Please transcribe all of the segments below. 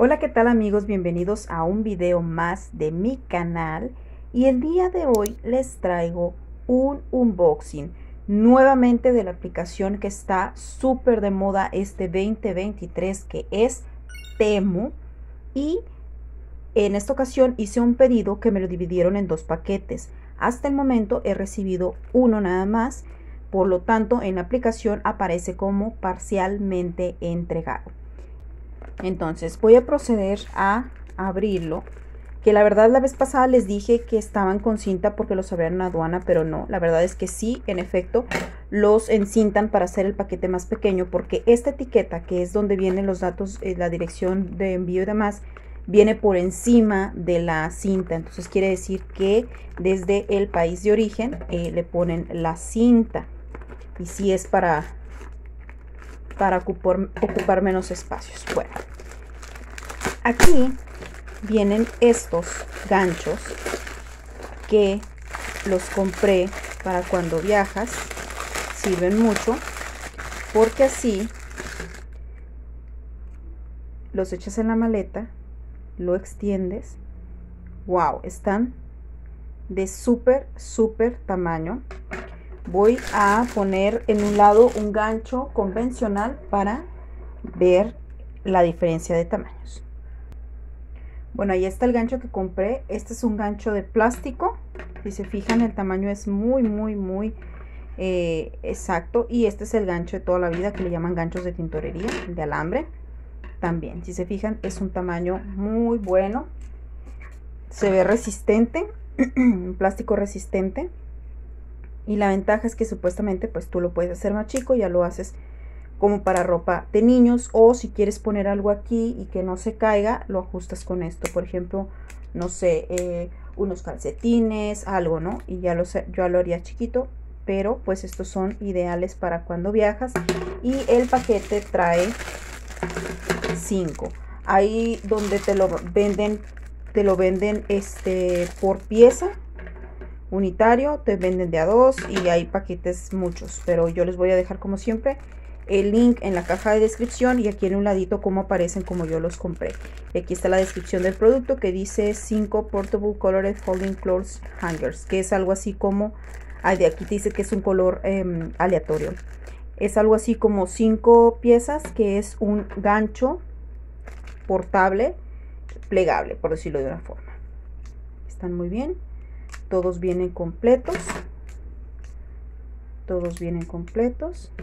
Hola, ¿qué tal amigos? Bienvenidos a un video más de mi canal y el día de hoy les traigo un unboxing nuevamente de la aplicación que está súper de moda este 2023, que es Temu. Y en esta ocasión hice un pedido que me lo dividieron en dos paquetes. Hasta el momento he recibido uno nada más, por lo tanto en la aplicación aparece como parcialmente entregado. Entonces voy a proceder a abrirlo, que la verdad la vez pasada les dije que estaban con cinta porque los abrieron en aduana, pero no, la verdad es que sí, en efecto, los encintan para hacer el paquete más pequeño, porque esta etiqueta, que es donde vienen los datos, la dirección de envío y demás, viene por encima de la cinta. Entonces quiere decir que desde el país de origen le ponen la cinta, y sí es para ocupar menos espacios. Bueno, aquí vienen estos ganchos que los compré para cuando viajas. Sirven mucho porque así los echas en la maleta, lo extiendes. Wow, están de súper tamaño. Voy a poner en un lado un gancho convencional para ver la diferencia de tamaños. Bueno, ahí está el gancho que compré. Este es un gancho de plástico. Si se fijan, el tamaño es muy exacto. Y este es el gancho de toda la vida, que le llaman ganchos de tintorería, de alambre. También, si se fijan, es un tamaño muy bueno. Se ve resistente, un plástico resistente. Y la ventaja es que supuestamente pues tú lo puedes hacer más chico, ya lo haces como para ropa de niños, o si quieres poner algo aquí y que no se caiga, lo ajustas con esto. Por ejemplo, no sé, unos calcetines, algo, ¿no? Y ya yo lo haría chiquito, pero pues estos son ideales para cuando viajas. Y el paquete trae 5. Ahí donde te lo venden por pieza, unitario, te venden de a 2 y hay paquetes muchos, pero yo les voy a dejar como siempre el link en la caja de descripción y aquí en un ladito cómo aparecen, como yo los compré. Y aquí está la descripción del producto, que dice 5 Portable Colored Folding Clothes Hangers, que es algo así como, de aquí te dice que es un color aleatorio. Es algo así como 5 piezas, que es un gancho portable, plegable, por decirlo de una forma. Están muy bien. Todos vienen completos. Todos vienen completos.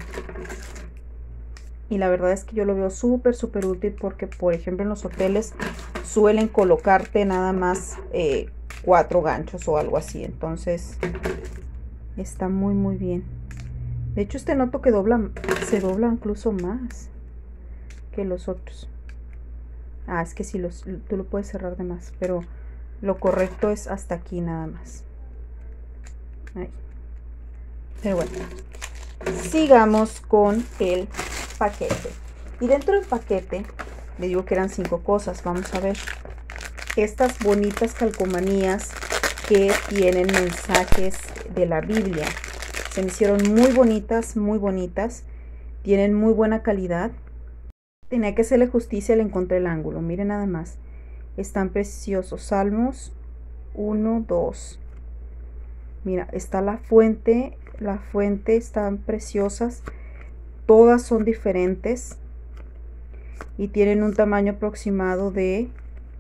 Y la verdad es que yo lo veo súper útil, porque por ejemplo en los hoteles suelen colocarte nada más 4 ganchos o algo así. Entonces está muy bien. De hecho este noto que se dobla incluso más que los otros. Es que sí, tú lo puedes cerrar de más, pero lo correcto es hasta aquí nada más. Ahí. Pero bueno, sigamos con el paquete. Y dentro del paquete le digo que eran 5 cosas. Vamos a ver estas bonitas calcomanías que tienen mensajes de la Biblia. Se me hicieron muy bonitas, tienen muy buena calidad. Tenía que hacerle justicia, le encontré el ángulo. Miren nada más, están preciosos. Salmos 1, 2. Mira, está la fuente están preciosas. Todas son diferentes y tienen un tamaño aproximado de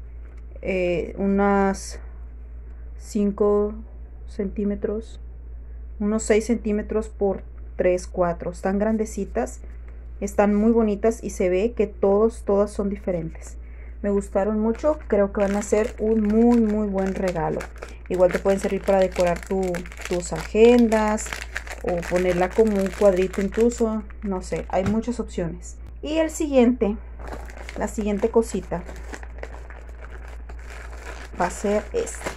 unas 5 centímetros, unos 6 centímetros por 3, 4. Están grandecitas, están muy bonitas y se ve que todas son diferentes. Me gustaron mucho, creo que van a ser un muy buen regalo. Igual te pueden servir para decorar tus agendas o ponerla como un cuadrito incluso, no sé, hay muchas opciones. Y la siguiente cosita va a ser esta.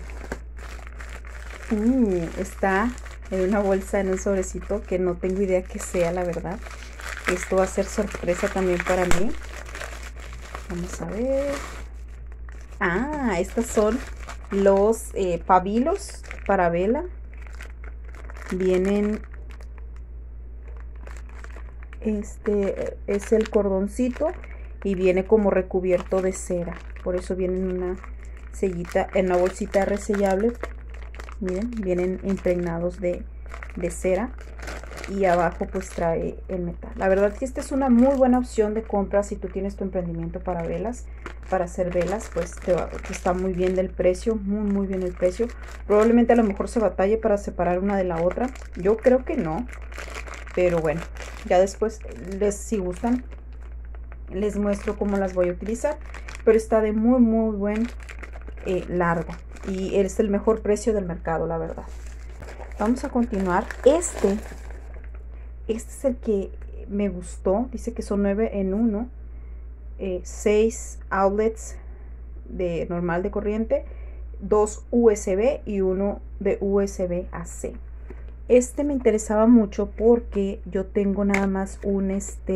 Está en una bolsa, en un sobrecito, que no tengo idea qué sea, la verdad. Esto va a ser sorpresa también para mí. Vamos a ver. Estos son los pabilos para vela. Vienen, este es el cordoncito y viene como recubierto de cera. Por eso viene en una sellita, en una bolsita resellable. Miren, vienen impregnados de cera y abajo pues trae el metal. La verdad que esta es una muy buena opción de compra si tú tienes tu emprendimiento para velas, para hacer velas, pues está muy bien del precio, muy bien el precio. Probablemente a lo mejor se batalle para separar una de la otra. Yo creo que no, pero bueno, ya después si gustan les muestro cómo las voy a utilizar. Pero está de muy buen largo y es el mejor precio del mercado, la verdad. Vamos a continuar. Este es el que me gustó. Dice que son 9 en 1, 6 outlets de normal de corriente, 2 USB y 1 de USB a C. Este me interesaba mucho porque yo tengo nada más un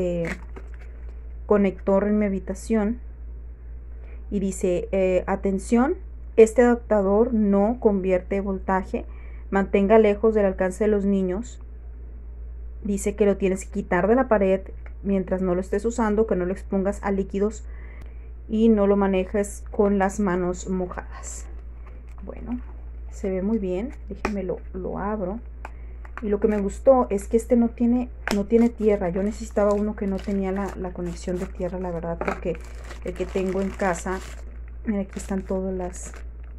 conector en mi habitación y dice atención, este adaptador no convierte voltaje, mantenga lejos del alcance de los niños. Dice que lo tienes que quitar de la pared mientras no lo estés usando, que no lo expongas a líquidos y no lo manejes con las manos mojadas. Bueno, se ve muy bien. Déjenme lo abro. Y lo que me gustó es que este no tiene tierra. Yo necesitaba uno que no tenía la conexión de tierra, la verdad, porque el que tengo en casa, mira, aquí están todas las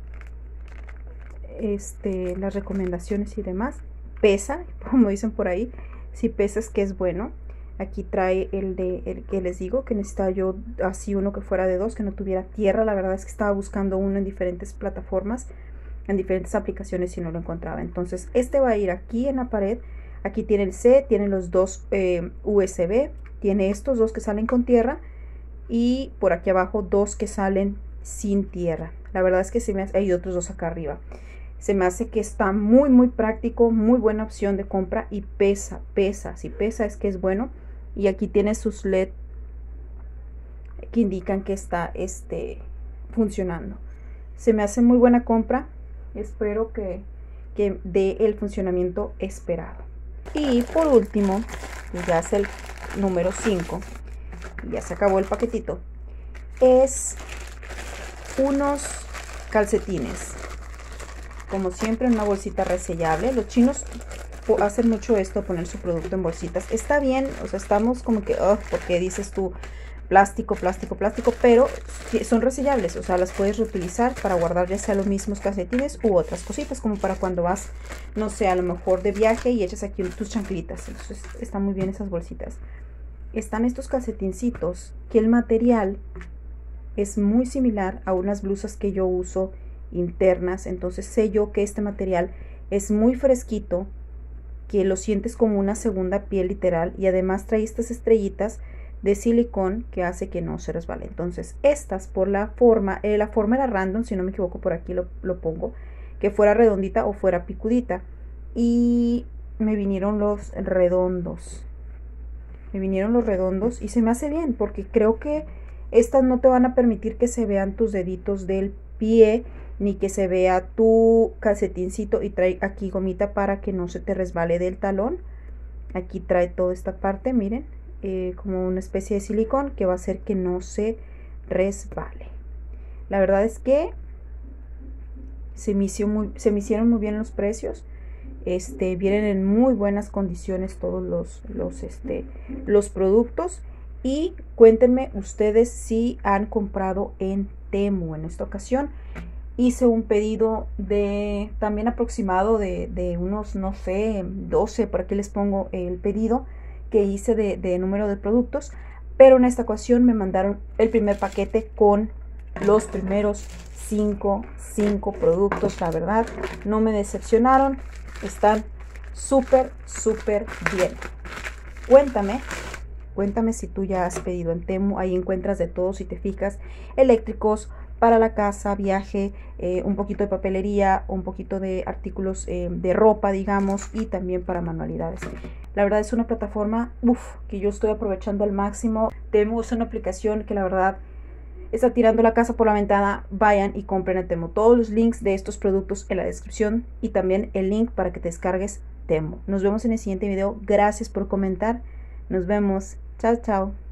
recomendaciones y demás. Pesa, como dicen por ahí. Si pesas, que es bueno. Aquí trae el que les digo que necesitaba yo, así uno que fuera de 2, que no tuviera tierra. La verdad es que estaba buscando uno en diferentes plataformas, en diferentes aplicaciones y no lo encontraba. Entonces este va a ir aquí en la pared. Aquí tiene el C, tiene los 2 USB, tiene estos 2 que salen con tierra y por aquí abajo 2 que salen sin tierra. La verdad es que hay otros 2 acá arriba. Se me hace que está muy práctico, muy buena opción de compra y pesa. Si pesa es que es bueno. Y aquí tiene sus LED que indican que está funcionando. Se me hace muy buena compra. Espero que dé el funcionamiento esperado. Y por último, ya es el número 5. Ya se acabó el paquetito. Es unos calcetines. Como siempre, en una bolsita resellable. Los chinos hacen mucho esto, poner su producto en bolsitas. Está bien, o sea, estamos como que, porque dices tú plástico, pero son resellables, o sea, las puedes reutilizar para guardar ya sea los mismos calcetines u otras cositas, como para cuando vas, no sé, a lo mejor de viaje y echas aquí tus chanclitas. Entonces, están muy bien esas bolsitas. Están estos calcetincitos que el material es muy similar a unas blusas que yo uso internas, entonces sé yo que este material es muy fresquito, que lo sientes como una segunda piel literal, y además trae estas estrellitas de silicón que hace que no se resbale. Entonces estas, por la forma era random, si no me equivoco, por aquí lo pongo, que fuera redondita o fuera picudita, y me vinieron los redondos. Y se me hace bien porque creo que estas no te van a permitir que se vean tus deditos del pie ni que se vea tu calcetincito, y trae aquí gomita para que no se te resbale del talón. Aquí trae toda esta parte, miren, como una especie de silicón que va a hacer que no se resbale. La verdad es que se me hicieron muy bien los precios. Vienen en muy buenas condiciones todos los productos. Y cuéntenme ustedes si han comprado en Temu. En esta ocasión hice un pedido de también aproximado de unos, no sé, 12, por aquí les pongo el pedido que hice de número de productos, pero en esta ocasión me mandaron el primer paquete con los primeros 5 productos. La verdad, no me decepcionaron, están súper bien. Cuéntame si tú ya has pedido en Temu. Ahí encuentras de todo, si te fijas, eléctricos para la casa, viaje, un poquito de papelería, un poquito de artículos de ropa, digamos, y también para manualidades. La verdad es una plataforma que yo estoy aprovechando al máximo. Temu es una aplicación que la verdad está tirando la casa por la ventana. Vayan y compren en Temu. Todos los links de estos productos en la descripción y también el link para que te descargues Temu. Nos vemos en el siguiente video. Gracias por comentar. Nos vemos. Chao, chao.